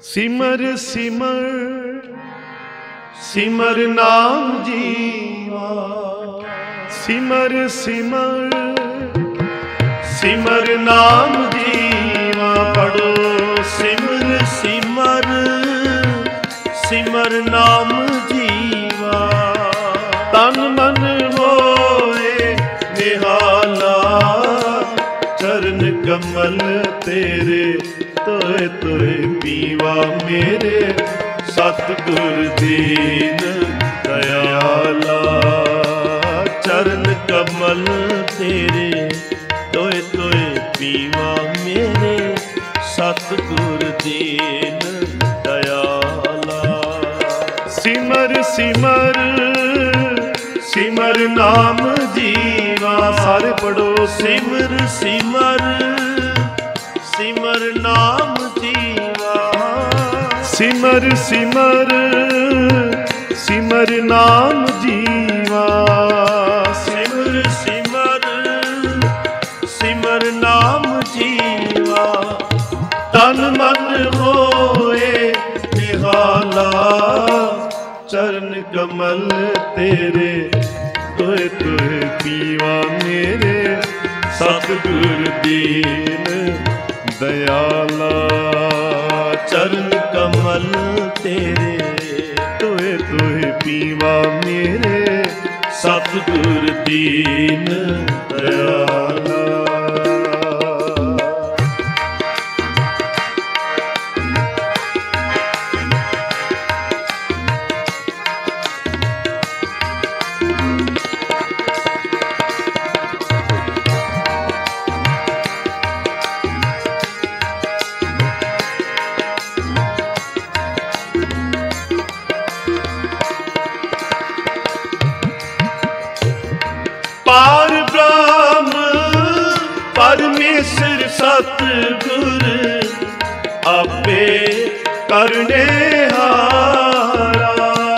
सिमर सिमर सिमर नाम जीवा, सिमर सिमर सिमर नाम जीवा। पढ़ो सिमर सिमर सिमर नाम जीवा। तन मन होए निहाला, चरण कमल तेरे तोए तोए पीवा। मेरे सतगुर दीन दयाला, चरण कमल तेरे तोए तोए पीवा। मेरे सतगुर दीन दयाला। सिमर सिमर सिमर नाम जीवा। सारे पढ़ो सिमर सिमर सिमर नाम जीवा। सिमर सिमर सिमर नाम जीवा। सिमर सिमर सिमर नाम जीवा। तन मन होए निहाला, चरण कमल तेरे तोए तोए पीवा। मेरे सतगुर दीन दयाला, चरण कमल तेरे तोए तोए पीवा। मेरे सतगुर दीन दयाला। पार ब्रह्म परमेश्वर सतगुर, आपे करने हारा।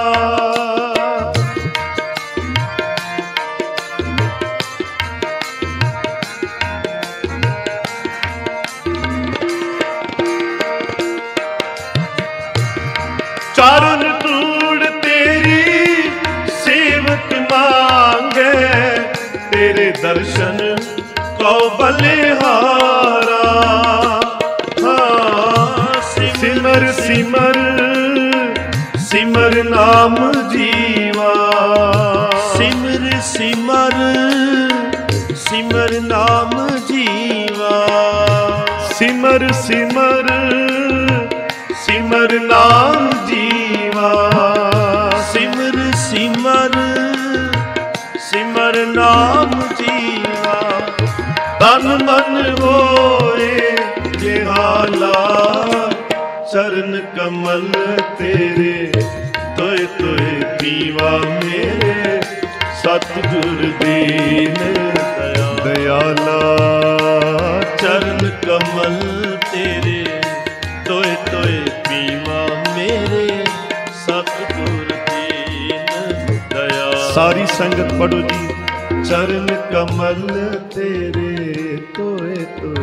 चरण धूड़ तेरी सेवक मांगे, तेरे दर्शन को बलिहारा। हाँ सिमर सिमर सिमर नाम जीवा। सिमर सिमर सिमर नाम जीवा। सिमर सिमर सिमर नाम जीवा। सिमर सिमर सिमर नाम जीवा। तन मन होए निहाला, चरण कमल तेरे तोए तोए पीवा। मेरे सतगुर दीन दयाला, चरण कमल तेरे तोए तोए पीवा। मेरे सतगुर दीन दयाला। सारी संगत पढ़ो जी। चरण कमल तेरे तोए तोए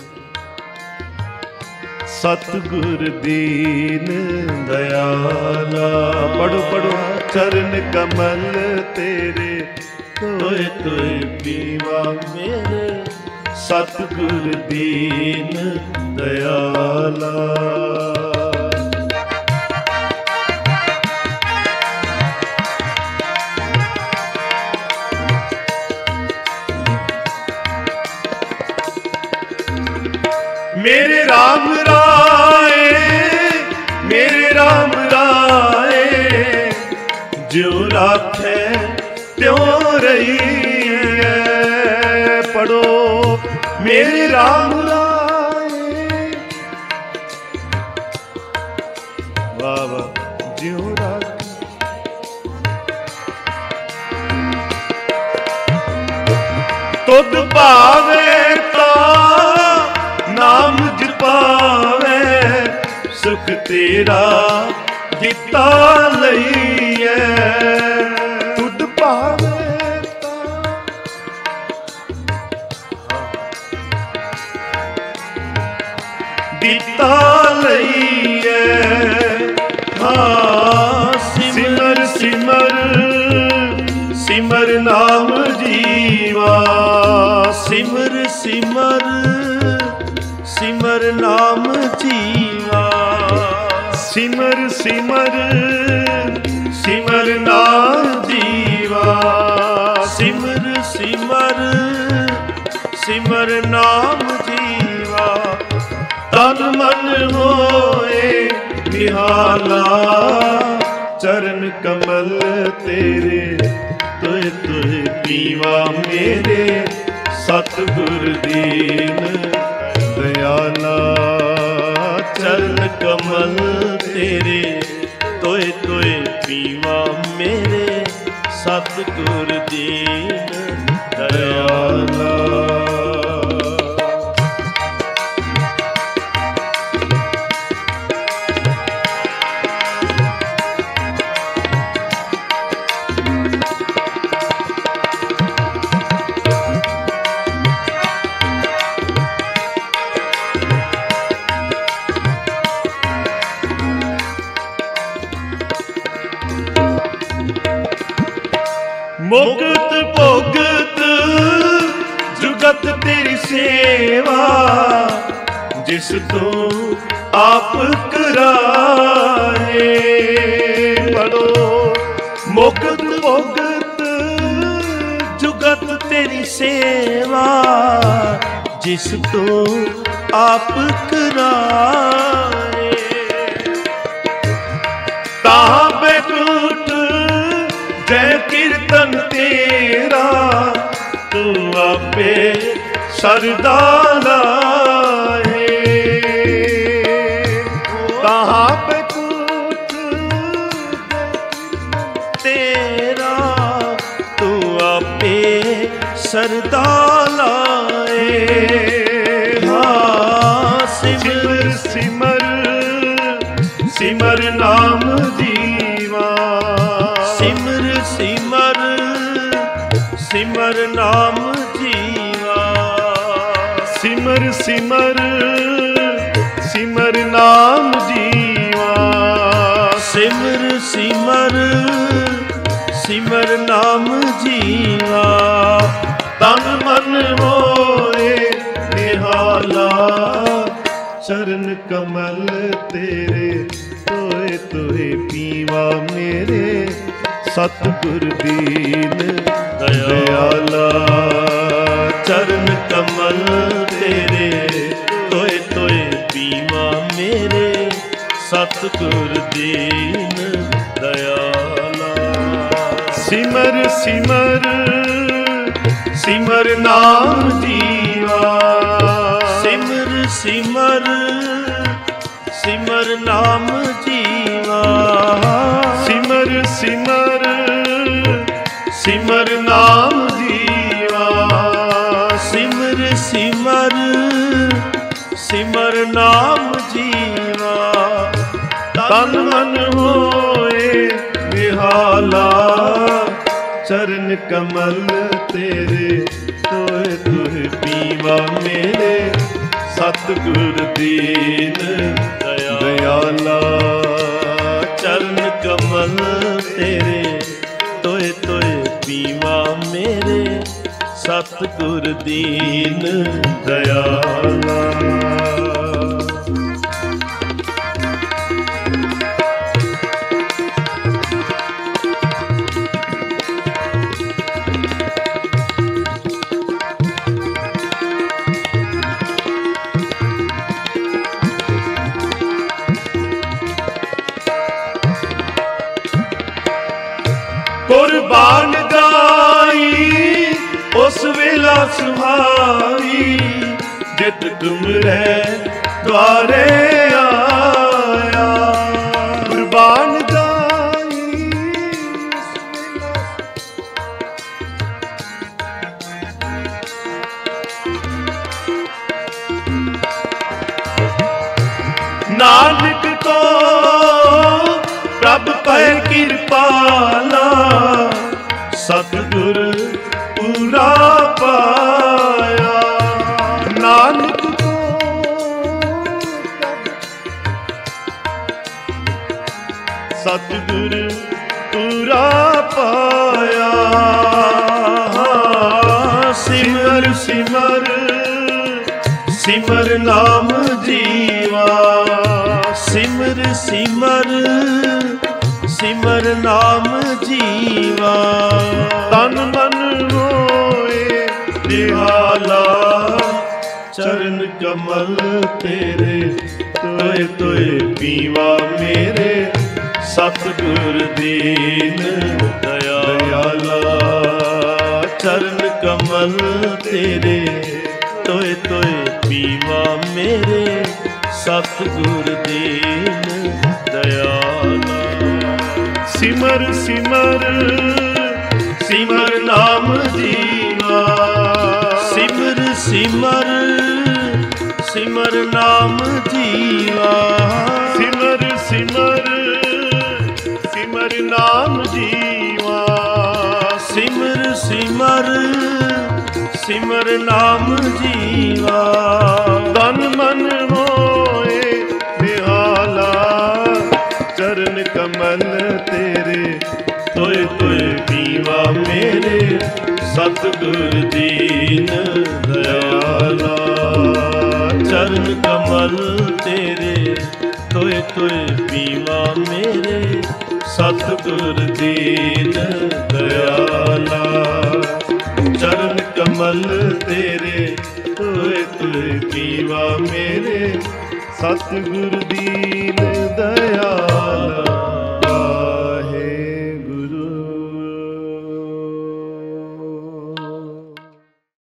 सतगुर दीन दयाला। पढ़ो पढ़ो चरण कमल तेरे तोए तोए पीवा। मेरे सतगुर दीन दयाला। मेरे राम राय मेरे राम राय, ज्यों राखे त्यों रही है। पढ़ो मेरे राम राय, वाह वाह, ज्यों राखे तुद भावे ता नाम जपावे। सुख तेरा दिता लईए, तुद भावे दिता लईए। सिमर सिमर सिमर नाम जीवा, सिमर सिमर सिमर नाम जीवा, तन मन होए निहाला, चरण कमल तेरे तुय तुय पीवा मेरे, सतगुर दीन दयाला। चरण कमल तेरे तोय तोय पीवा मेरे, सतगुर दीन दयाला। मुक्त भुगत जुगत तेरी सेवा, जिस तू आप कराए। पढ़ो, मुक्त भुगत जुगत तेरी सेवा, जिस तू आप कराए। ताहाँ बैकुंठ जय कीर्तन तेरा, तू आपे सरदा लाए। ताहाँ बैकुंठ तेरा, तू आपे सरदा लाए। हाँ सिमर सिमर सिमर नाम जीवा, सिमर सिमर सिमर नाम जीवा, सिमर सिमर सिमर नाम जीवा, सिमर सिमर सिमर नाम जीवा, तन मन होए निहाला, चरण कमल तेरे तोए तोए पीवा मेरे, सतगुर दीन दयाला। चरण कमल तेरे तोए तोए पीवा मेरे, सतगुर दीन दयाला। सिमर सिमर सिमर नाम जीवा, सिमर सिमर सिमर नाम जीवा, सिमर सिमर सिमर नाम जीवा, सिमर सिमर सिमर नाम जीवा, तन मन होए निहाला, चरण कमल तेरे तोए तुय पीवा मेरे, सतगुर दीन दयाला। चरण कमल तेरे तोए तोए पीवा मेरे, सतगुर दीन दयाला। कुर्बान गाई उस वेला सुहाई, जित तुम रे द्वारे आया। कुर्बान गाई नानक को प्रभ पै कृपाला, सतगुर पूरा पाया। नानक को सतगुर पूरा पाया। सिमर सिमर सिमर नाम जीवा, सिमर ਸਿਮਰ ਸਿਮਰ ਨਾਮ ਜੀਵਾ। ਤਨ ਮਨ ਹੋਏ ਨਿਹਾਲਾ, ਚਰਨ ਕਮਲ ਤੇਰੇ ਤੋਏ ਤੋਏ ਪੀਵਾ ਮੇਰੇ, ਸਤਿਗੁਰ ਦੀਨ ਦਇਆਲਾ। ਚਰਨ ਕਮਲ ਤੇਰੇ ਤੋਏ ਤੋਏ ਪੀਵਾ ਮੇਰੇ, ਸਤਿਗੁਰ ਦੀਨ ਦਇਆਲਾ। ਸਿਮਰ ਸਿਮਰ ਸਿਮਰ ਨਾਮ ਜੀਵਾ। ਸਿਮਰ ਸਿਮਰ ਸਿਮਰ ਨਾਮ ਜੀਵਾ। ਸਿਮਰ ਸਿਮਰ ਸਿਮਰ ਨਾਮ ਜੀਵਾ। ਸਿਮਰ ਸਿਮਰ ਸਿਮਰ ਨਾਮ ਜੀਵਾ। ਤਨ ਮਨ ਹੋਏ ਨਿਹਾਲਾ, ਚਰਨ ਕਮਲ ਤੇਰੇ ਤੋਏ ਤੋਏ ਪੀਵਾ ਮੇਰੇ, ਸਤਿਗੁਰ ਦੀਨ ਦਇਆਲਾ। ਚਰਨ ਕਮਲ ਤੇਰੇ ਤੋਏ ਤੋਏ ਪੀਵਾ ਮੇਰੇ, ਸਤਿਗੁਰ ਦੀਨ ਦਇਆਲਾ। ਚਰਨ ਕਮਲ ਤੇਰੇ ਤੋਏ ਤੋਏ ਪੀਵਾ ਮੇਰੇ, ਸਤਿਗੁਰ ਦੀਨ